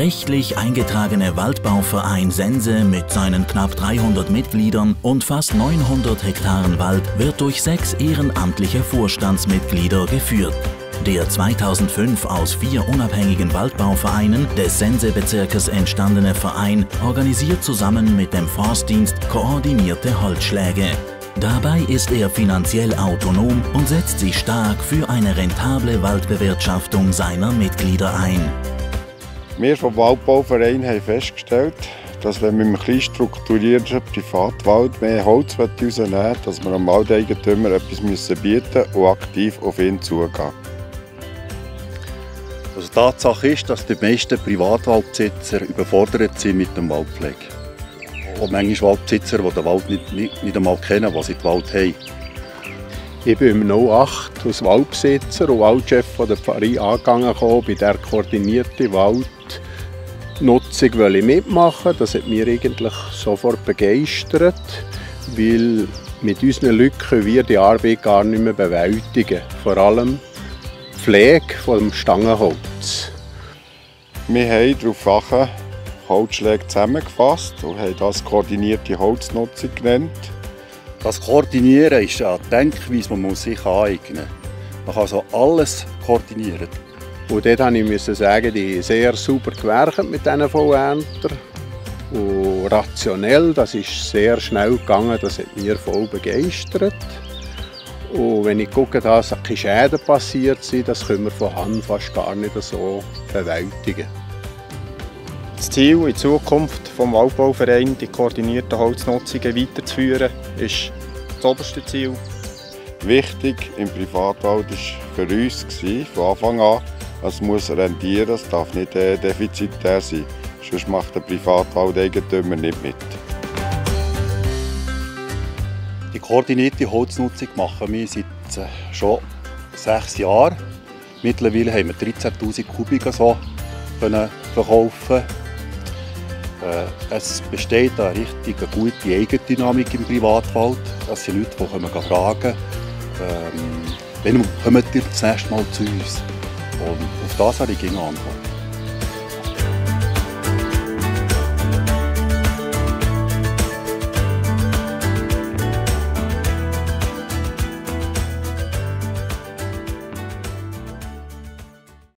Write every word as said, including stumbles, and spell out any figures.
rechtlich eingetragene Waldbauverein Sense mit seinen knapp dreihundert Mitgliedern und fast neunhundert Hektaren Wald wird durch sechs ehrenamtliche Vorstandsmitglieder geführt. Der zweitausendfünf aus vier unabhängigen Waldbauvereinen des Sense-Bezirkes entstandene Verein organisiert zusammen mit dem Forstdienst koordinierte Holzschläge. Dabei ist er finanziell autonom und setzt sich stark für eine rentable Waldbewirtschaftung seiner Mitglieder ein. Wir vom Waldbauverein haben festgestellt, dass wenn wir mit einem klein strukturierten Privatwald mehr Holz rausnehmen wollen, dass wir dem Waldeigentümer etwas bieten müssen und aktiv auf ihn zugehen. Also Tatsache ist, dass die meisten Privatwaldbesitzer überfordert sind mit dem Waldpflege. Und manchmal Waldbesitzer, die den Wald nicht, nicht, nicht einmal kennen, was sie den Wald haben. Ich bin im null acht als Waldbesitzer und Waldchef der Pfarrei angegangen, bei der koordinierten Waldnutzung ich mitmachen. Das hat mich eigentlich sofort begeistert, weil mit unseren Leuten können wir die Arbeit gar nicht mehr bewältigen. Vor allem die Pflege des Stangenholz. Wir haben darauf Holzschläge zusammengefasst und haben das koordinierte Holznutzung genannt. Das Koordinieren ist eine Denkweise, die man sich aneignen muss. Man kann also alles koordinieren. Und dort musste ich sagen, die haben sehr sauber gewerkt mit diesen Vollernter. Und rationell, das ist sehr schnell gegangen, das hat mich voll begeistert. Und wenn ich gucke, dass keine Schäden passiert sind, das können wir von Hand fast gar nicht so bewältigen. Das Ziel in Zukunft des Waldbauvereins, die koordinierten Holznutzungen weiterzuführen, ist das oberste Ziel. Wichtig im Privatwald war für uns von Anfang an, es muss rentieren, es darf nicht defizitär sein. Sonst macht der Privatwaldeigentümer nicht mit. Die koordinierte Holznutzung machen wir seit schon sechs Jahren. Mittlerweile haben wir dreizehntausend Kubik so verkaufen. Es besteht eine richtig gute Eigendynamik im Privatwald. Das sind Leute, die fragen können, ähm, wann kommt ihr das nächste Mal zu uns? Und auf das habe ich eine Antwort.